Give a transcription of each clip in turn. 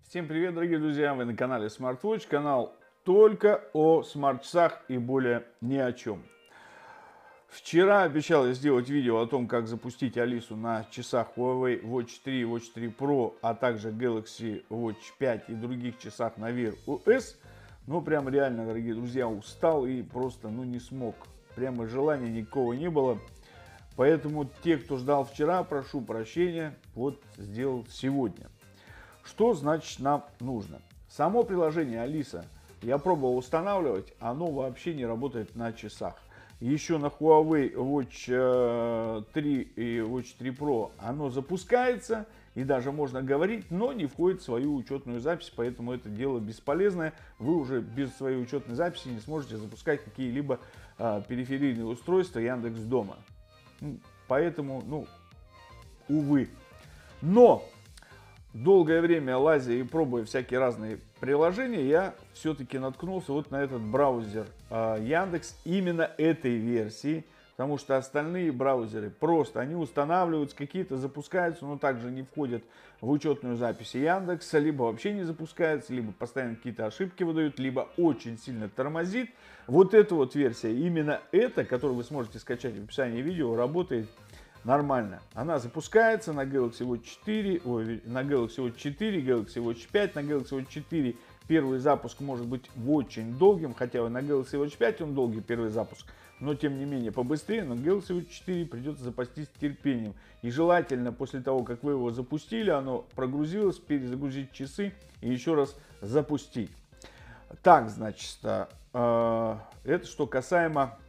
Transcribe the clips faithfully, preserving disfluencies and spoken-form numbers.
Всем привет, дорогие друзья! Вы на канале SmartWatch, канал только о смарт-часах и более ни о чем. Вчера обещал я сделать видео о том, как запустить Алису на часах Huawei Watch четыре, Watch четыре Pro, а также Galaxy Watch пять и других часах на Wear о эс. Но прям реально, дорогие друзья, устал и просто ну не смог. Прямо желания никакого не было. Поэтому те, кто ждал вчера, прошу прощения, вот сделал сегодня. Что значит нам нужно? Само приложение Алиса я пробовал устанавливать, оно вообще не работает на часах. Еще на Huawei Watch три и Watch четыре Pro оно запускается и даже можно говорить, но не входит в свою учетную запись, поэтому это дело бесполезное. Вы уже без своей учетной записи не сможете запускать какие-либо э, периферийные устройства Яндекс.Дома. Поэтому, ну, увы. Но долгое время лазя и пробуя всякие разные приложения, я все-таки наткнулся вот на этот браузер э, Яндекс именно этой версии, потому что остальные браузеры просто, они устанавливаются, какие-то запускаются, но также не входят в учетную запись Яндекса, либо вообще не запускаются, либо постоянно какие-то ошибки выдают, либо очень сильно тормозит. Вот эта вот версия, именно эта, которую вы сможете скачать в описании видео, работает нормально. Она запускается на Galaxy Watch четыре, ой, на Galaxy Watch четыре, Galaxy Watch пять, на Galaxy Watch четыре первый запуск может быть очень долгим, хотя на Galaxy Watch пять он долгий первый запуск, но тем не менее побыстрее. На Galaxy Watch четыре придется запастись терпением. И желательно после того, как вы его запустили, оно прогрузилось, перезагрузить часы и еще раз запустить. Так, значит, э, это что касаемо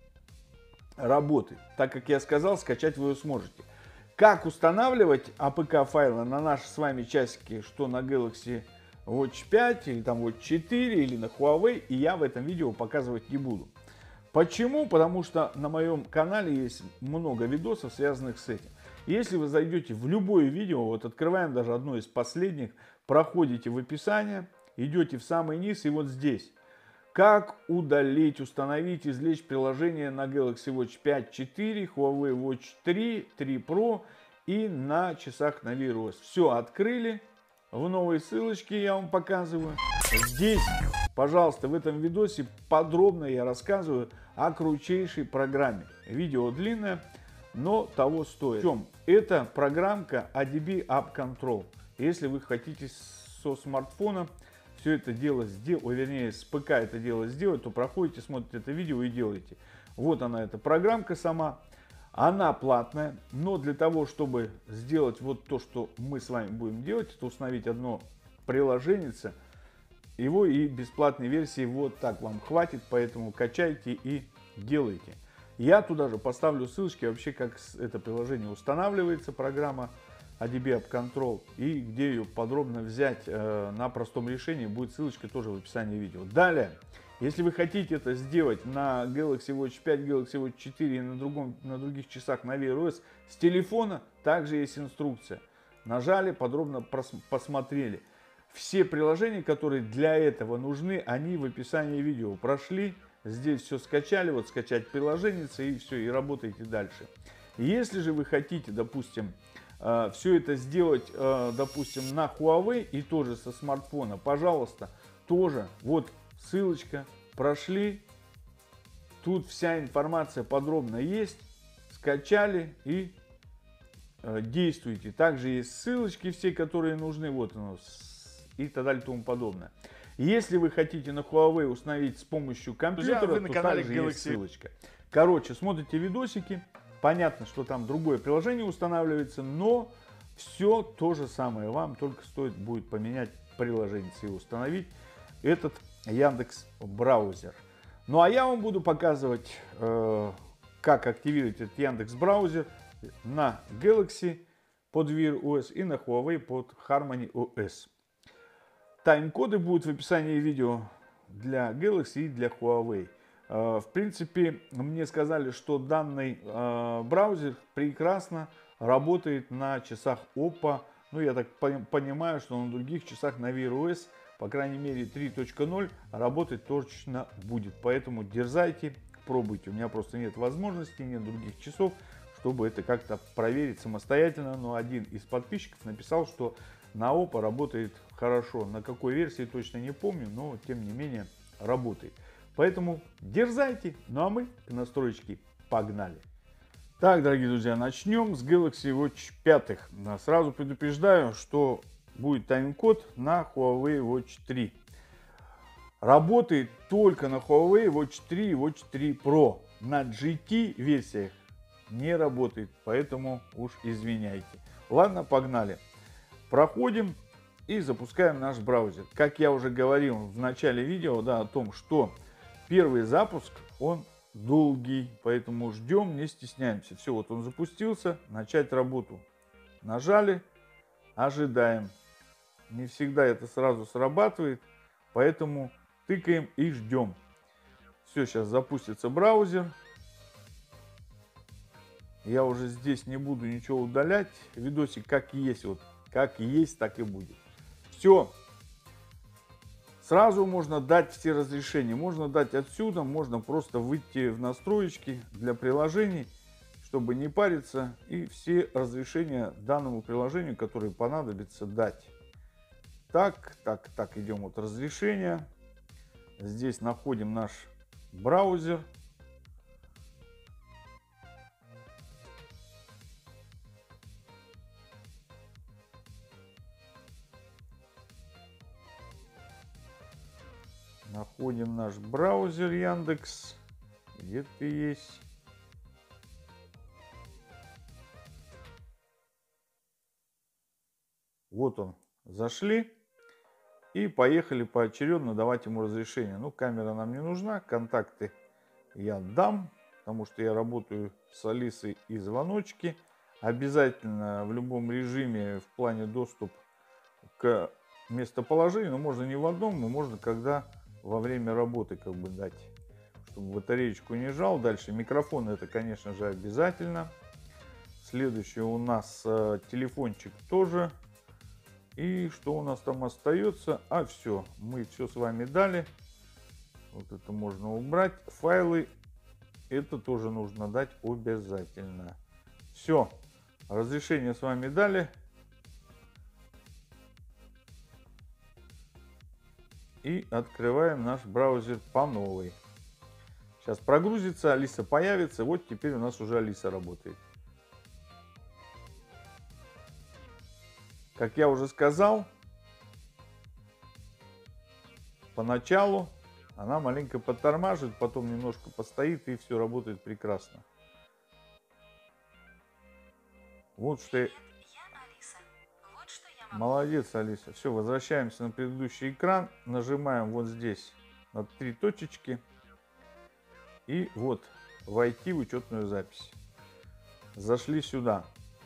работы. Так как я сказал, скачать вы ее сможете. Как устанавливать эй пи кей-файлы на наши с вами часики, что на Galaxy Watch пять, или там Watch четыре, или на Huawei, и я в этом видео показывать не буду. Почему? Потому что на моем канале есть много видосов, связанных с этим. Если вы зайдете в любое видео, вот открываем даже одно из последних, проходите в описание, идете в самый низ и вот здесь. Как удалить, установить, извлечь приложение на Galaxy Watch пять, четыре, Huawei Watch три, три Pro и на часах на Wear о эс. Все открыли. В новой ссылочке я вам показываю. Здесь, пожалуйста, в этом видосе подробно я рассказываю о крутейшей программе. Видео длинное, но того стоит. В чем? Это программка эй ди би App Control. Если вы хотите со смартфона все это дело сделать, вернее с ПК это дело сделать, то проходите, смотрите это видео и делаете. Вот она, эта программка сама. Она платная, но для того, чтобы сделать вот то, что мы с вами будем делать, это установить одно приложение, его и бесплатной версии вот так вам хватит, поэтому качайте и делайте. Я туда же поставлю ссылочки вообще, как это приложение устанавливается, программа эй ди би App Control, и где ее подробно взять э, на простом решении, будет ссылочка тоже в описании видео. Далее, если вы хотите это сделать на Galaxy Watch пять, Galaxy Watch четыре и на, другом, на других часах на Wear о эс с телефона, также есть инструкция. Нажали, подробно посмотрели. Все приложения, которые для этого нужны, они в описании видео. Прошли, здесь все скачали, вот скачать приложение и все, и работаете дальше. Если же вы хотите, допустим, все это сделать, допустим, на Huawei и тоже со смартфона, пожалуйста, тоже вот ссылочка, прошли, тут вся информация подробно есть, скачали и действуйте. Также есть ссылочки все, которые нужны, вот оно, и так далее и тому подобное. Если вы хотите на Huawei установить с помощью компьютера, Друзья, вы на то канале также Galaxy. есть ссылочка. Короче, смотрите видосики. Понятно, что там другое приложение устанавливается, но все то же самое. Вам только стоит будет поменять приложение и установить этот Яндекс браузер. Ну а я вам буду показывать, э, как активировать этот Яндекс браузер на Galaxy под Wear о эс и на Huawei под Harmony о эс. Тайм-коды будут в описании видео для Galaxy и для Huawei. В принципе, мне сказали, что данный э, браузер прекрасно работает на часах Oppo. Ну, я так понимаю, что на других часах на Wear о эс, по крайней мере три точка ноль, работать точно будет. Поэтому дерзайте, пробуйте. У меня просто нет возможности, нет других часов, чтобы это как-то проверить самостоятельно. Но один из подписчиков написал, что на Oppo работает хорошо. На какой версии точно не помню, но тем не менее работает. Поэтому дерзайте. Ну а мы к настройке погнали. Так, дорогие друзья, начнем с Galaxy Watch пять. Сразу предупреждаю, что будет тайм-код на Huawei Watch три. Работает только на Huawei Watch три и Watch три Pro. На джи ти версиях не работает, поэтому уж извиняйте. Ладно, погнали. Проходим и запускаем наш браузер. Как я уже говорил в начале видео, да, о том, что первый запуск, он долгий, поэтому ждем, не стесняемся. Все, вот он запустился, начать работу. Нажали, ожидаем. Не всегда это сразу срабатывает, поэтому тыкаем и ждем. Все, сейчас запустится браузер. Я уже здесь не буду ничего удалять. Видосик как есть, вот как есть, так и будет. Все. Сразу можно дать все разрешения. Можно дать отсюда, можно просто выйти в настройки для приложений, чтобы не париться, и все разрешения данному приложению, которые понадобится, дать. Так, так, так, идем вот разрешения. Здесь находим наш браузер. Находим наш браузер Яндекс. Где ты есть? Вот он. Зашли. И поехали поочередно давать ему разрешение. Ну, камера нам не нужна. Контакты я дам. Потому что я работаю с Алисой и звоночки. Обязательно в любом режиме в плане доступ к местоположению. Но можно не в одном, но можно когда... во время работы как бы дать, чтобы батареечку не жал. Дальше микрофон, это, конечно же, обязательно. Следующий у нас э, телефончик тоже. И что у нас там остается? А, все, мы все с вами дали. Вот это можно убрать. Файлы, это тоже нужно дать обязательно. Все, разрешение с вами дали. И открываем наш браузер по новой. Сейчас прогрузится, Алиса появится. Вот теперь у нас уже Алиса работает. Как я уже сказал, поначалу она маленько подтормаживает, потом немножко постоит, и все работает прекрасно. Вот что я... Молодец, Алиса. Все, возвращаемся на предыдущий экран. Нажимаем вот здесь на три точечки. И вот войти в учетную запись. Зашли сюда.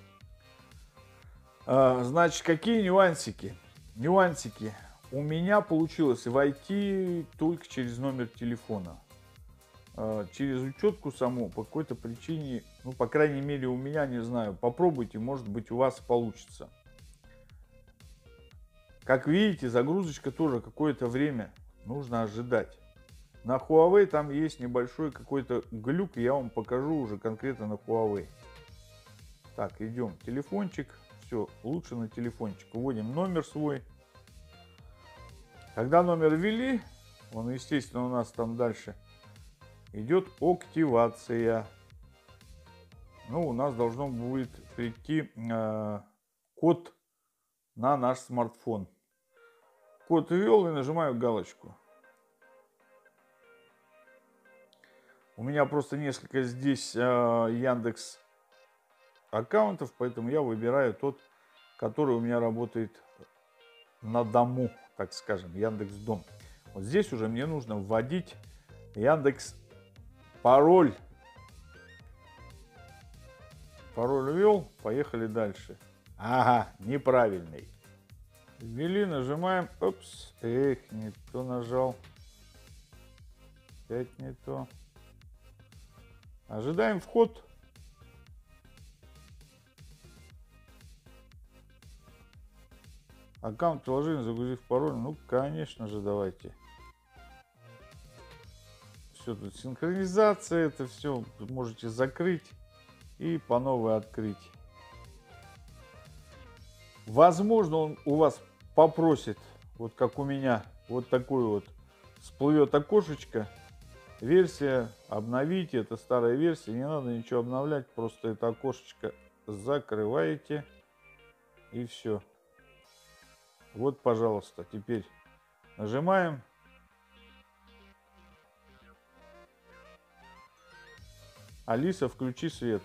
А, значит, какие нюансики? Нюансики. У меня получилось войти только через номер телефона. А, через учетку саму по какой-то причине, ну, по крайней мере, у меня, не знаю, попробуйте, может быть, у вас получится. Как видите, загрузочка тоже какое-то время нужно ожидать. На Huawei там есть небольшой какой-то глюк, я вам покажу уже конкретно на Huawei. Так, идем, телефончик, все, лучше на телефончик. Вводим номер свой. Когда номер ввели, он, естественно, у нас там дальше идет активация. Ну, у нас должно будет прийти э, код на наш смартфон. Код ввел и нажимаю галочку. У меня просто несколько здесь э, Яндекс аккаунтов, поэтому я выбираю тот, который у меня работает на дому, так скажем, Яндекс.Дом. Вот здесь уже мне нужно вводить Яндекс пароль. Пароль ввел, поехали дальше. Ага, неправильный. Ввели, нажимаем. Опс, эх, не то нажал. Опять не то. Ожидаем вход. Аккаунт приложения, загрузив пароль. Ну, конечно же, давайте. Все тут синхронизация, это все можете закрыть и по новой открыть. Возможно, он у вас попросит, вот как у меня, вот такой вот всплывет окошечко. Версия, обновите, это старая версия, не надо ничего обновлять, просто это окошечко закрываете и все. Вот, пожалуйста, теперь нажимаем. Алиса, включи свет.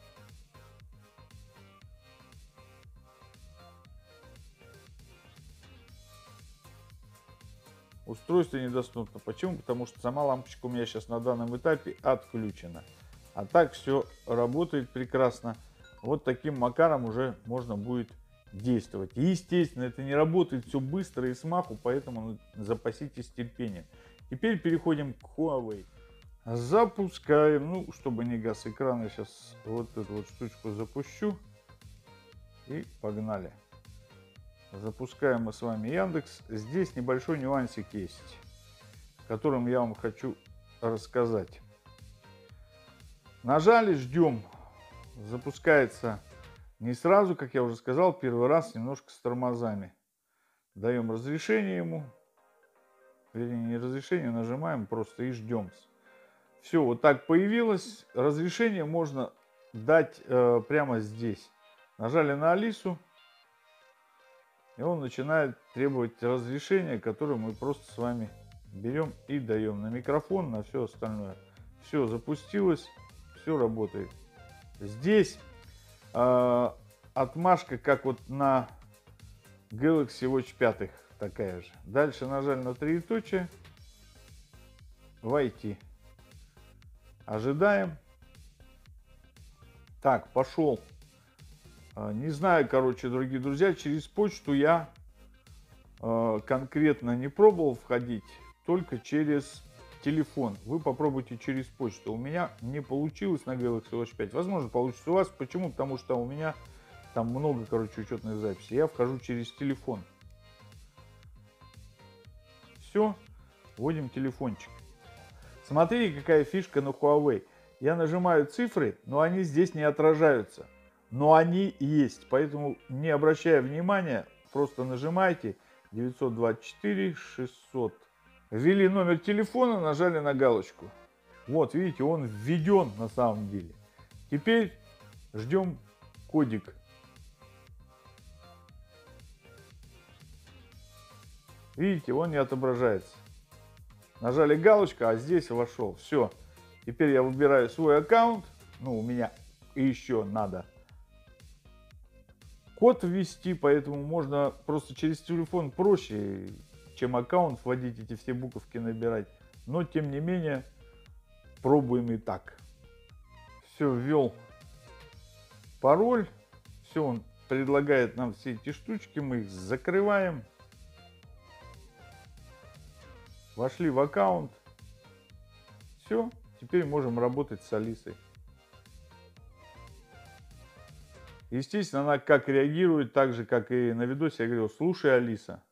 Устройство недоступно. Почему? Потому что сама лампочка у меня сейчас на данном этапе отключена. А так все работает прекрасно. Вот таким макаром уже можно будет действовать. Естественно, это не работает все быстро и смаху, поэтому запаситесь терпением. Теперь переходим к Huawei. Запускаем. Ну, чтобы не гас экран, я сейчас вот эту вот штучку запущу. И погнали. Запускаем мы с вами Яндекс. Здесь небольшой нюансик есть, которым я вам хочу рассказать. Нажали, ждем. Запускается не сразу, как я уже сказал, первый раз немножко с тормозами. Даем разрешение ему. Вернее, не разрешение, нажимаем просто и ждем. Все, вот так появилось. Разрешение можно дать э, прямо здесь. Нажали на Алису. И он начинает требовать разрешения, которое мы просто с вами берем и даем на микрофон, на все остальное. Все запустилось, все работает. Здесь э, отмашка, как вот на Galaxy Watch пять, такая же. Дальше нажали на троеточие. Войти. Ожидаем. Так, пошел. Не знаю, короче, дорогие друзья, через почту я э, конкретно не пробовал входить, только через телефон. Вы попробуйте через почту. У меня не получилось на Galaxy Watch пять. Возможно, получится у вас. Почему? Потому что у меня там много, короче, учетных записей. Я вхожу через телефон. Все, вводим телефончик. Смотрите, какая фишка на Huawei. Я нажимаю цифры, но они здесь не отражаются. Но они есть, поэтому не обращая внимания, просто нажимайте девятьсот двадцать четыре шестьсот. Ввели номер телефона, нажали на галочку. Вот, видите, он введен на самом деле. Теперь ждем кодик. Видите, он не отображается. Нажали галочку, а здесь вошел. Все. Теперь я выбираю свой аккаунт. Ну, у меня еще надо код ввести, поэтому можно просто через телефон проще, чем аккаунт вводить, эти все буковки набирать. Но тем не менее пробуем и так. Все, ввел пароль. Все, он предлагает нам все эти штучки, мы их закрываем. Вошли в аккаунт. Все, теперь можем работать с Алисой. Естественно, она как реагирует, так же, как и на видосе, я говорил, слушай, Алиса.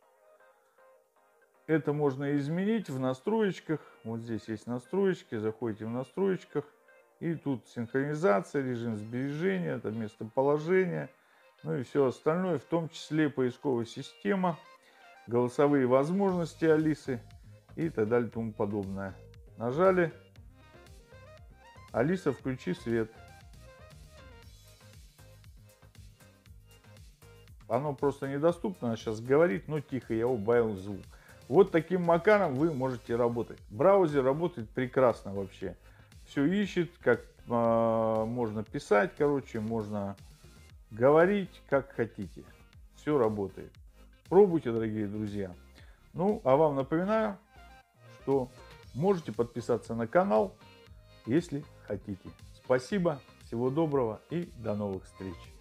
Это можно изменить в настроечках. Вот здесь есть настроечки, заходите в настроечках. И тут синхронизация, режим сбережения, это местоположение. Ну и все остальное, в том числе поисковая система, голосовые возможности Алисы и так далее и тому подобное. Нажали. Алиса, включи свет. Оно просто недоступно, она сейчас говорит, но тихо, я убавил звук. Вот таким макаром вы можете работать. Браузер работает прекрасно вообще. Все ищет, как э, можно писать, короче, можно говорить, как хотите. Все работает. Пробуйте, дорогие друзья. Ну, а вам напоминаю, что можете подписаться на канал, если хотите. Спасибо, всего доброго и до новых встреч.